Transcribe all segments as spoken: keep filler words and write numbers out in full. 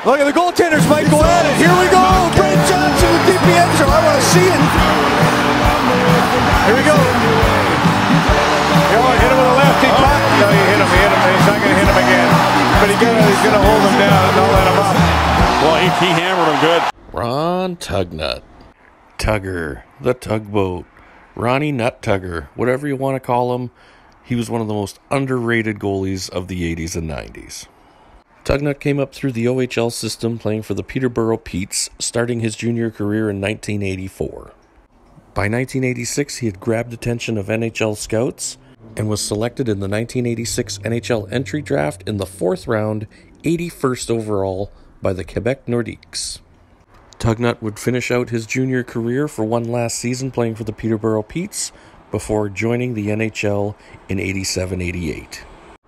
Look at the goaltenders might go at it. Here we go. Brent Johnson with D P N. So I want to see it. Here we go. You want to hit him with a lefty puck? No, you hit him. You hit him. He's not going to hit him again. But he gotta, he's going to hold him down and not let him up. Well, he, he hammered him good. Ron Tugnutt. Tugger. The tugboat. Ronnie Nut Tugger. Whatever you want to call him. He was one of the most underrated goalies of the eighties and nineties. Tugnutt came up through the O H L system playing for the Peterborough Petes, starting his junior career in nineteen eighty-four. By nineteen eighty-six, he had grabbed attention of N H L scouts and was selected in the nineteen eighty-six N H L entry draft in the fourth round, eighty-first overall, by the Quebec Nordiques. Tugnutt would finish out his junior career for one last season playing for the Peterborough Petes before joining the N H L in eighty-seven eighty-eight.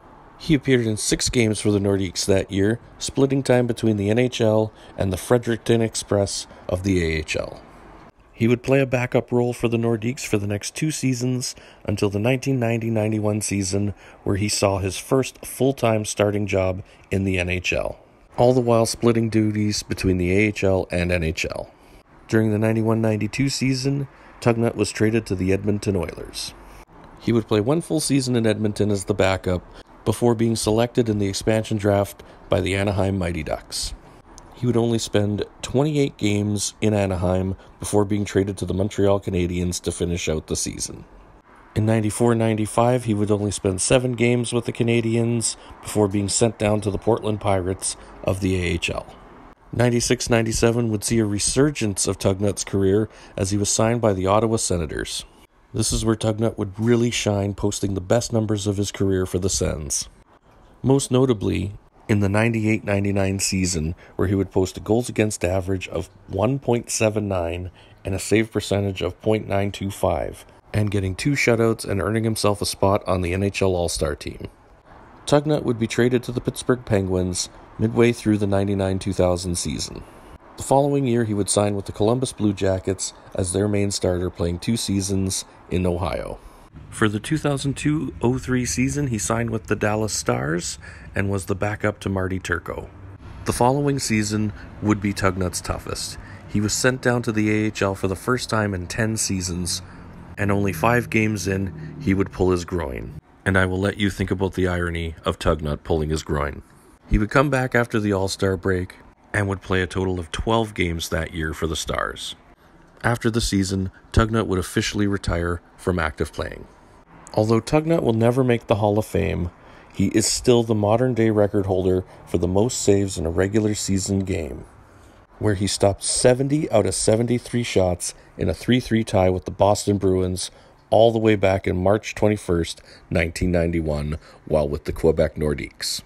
He appeared in six games for the Nordiques that year, splitting time between the N H L and the Fredericton Express of the A H L. He would play a backup role for the Nordiques for the next two seasons until the nineteen ninety ninety-one season, where he saw his first full-time starting job in the N H L, all the while splitting duties between the A H L and N H L. During the ninety-one ninety-two season, Tugnutt was traded to the Edmonton Oilers. He would play one full season in Edmonton as the backup before being selected in the expansion draft by the Anaheim Mighty Ducks. He would only spend twenty-eight games in Anaheim before being traded to the Montreal Canadiens to finish out the season. In ninety-four ninety-five, he would only spend seven games with the Canadiens before being sent down to the Portland Pirates of the A H L. ninety-six ninety-seven would see a resurgence of Tugnutt's career as he was signed by the Ottawa Senators. This is where Tugnutt would really shine, posting the best numbers of his career for the Sens. Most notably, in the ninety-eight ninety-nine season, where he would post a goals against average of one point seven nine and a save percentage of point nine two five, and getting two shutouts and earning himself a spot on the N H L All-Star team. Tugnutt would be traded to the Pittsburgh Penguins midway through the ninety-nine two thousand season. The following year, he would sign with the Columbus Blue Jackets as their main starter, playing two seasons in Ohio. For the two thousand two oh three season, he signed with the Dallas Stars and was the backup to Marty Turco. The following season would be Tugnutt's toughest. He was sent down to the A H L for the first time in ten seasons, and only five games in, he would pull his groin. And I will let you think about the irony of Tugnutt pulling his groin. He would come back after the All-Star break and would play a total of twelve games that year for the Stars. After the season, Tugnutt would officially retire from active playing. Although Tugnutt will never make the Hall of Fame, he is still the modern-day record holder for the most saves in a regular season game, where he stopped seventy out of seventy-three shots in a three three tie with the Boston Bruins all the way back in March twenty-first, nineteen ninety-one, while with the Quebec Nordiques.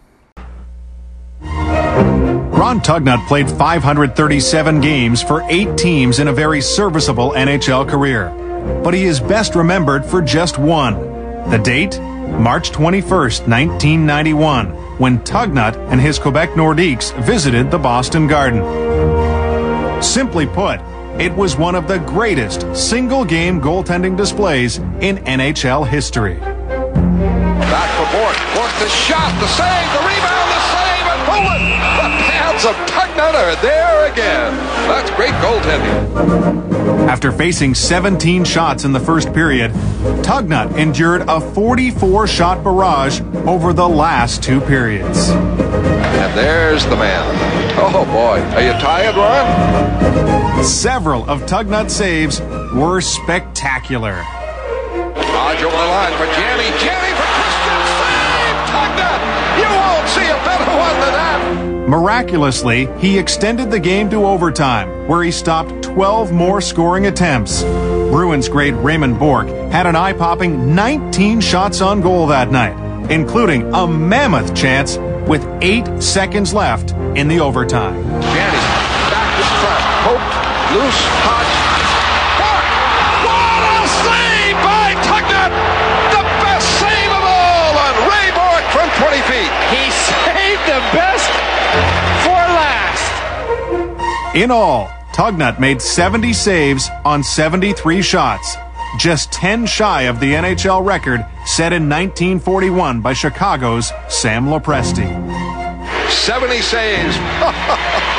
Ron Tugnutt played five hundred thirty-seven games for eight teams in a very serviceable N H L career. But he is best remembered for just one. The date? March twenty-first, nineteen ninety-one, when Tugnutt and his Quebec Nordiques visited the Boston Garden. Simply put, it was one of the greatest single-game goaltending displays in N H L history. Back for Bourque. Bourque the shot, the save, the rebound, the save, and Poland. The pads of Tugnutt are there again. That's great goaltending. After facing seventeen shots in the first period, Tugnutt endured a forty-four shot barrage over the last two periods. And there's the man. Oh boy, are you tired, Ron? Several of Tugnutt's saves were spectacular. Dodge over the line for Janney. Janney for Christian. Save! Tugnutt! You won't see a better one than that! Miraculously, he extended the game to overtime, where he stopped twelve more scoring attempts. Bruins great Raymond Bourque had an eye-popping nineteen shots on goal that night, including a mammoth chance with eight seconds left in the overtime. Janney, back to front. Poked, loose, hot. Bourque! What a save by Tugnutt! The best save of all on Ray Bourque from twenty feet. He saved the best for last. In all, Tugnutt made seventy saves on seventy-three shots, just ten shy of the N H L record set in nineteen forty-one by Chicago's Sam Lopresti. seventy saves.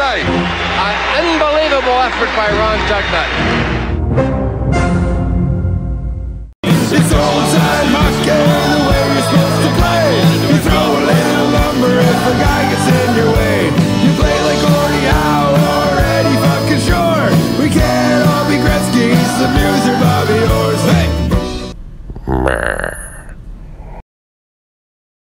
say? An unbelievable effort by Ron Tugnutt. It's old-time hockey, the way you're supposed to play. You throw a little lumber if a guy gets in your way. You play like Gordie Howe or Eddie fucking Shore. We can't all be Gretzky, some news or Bobby Orr. Hey!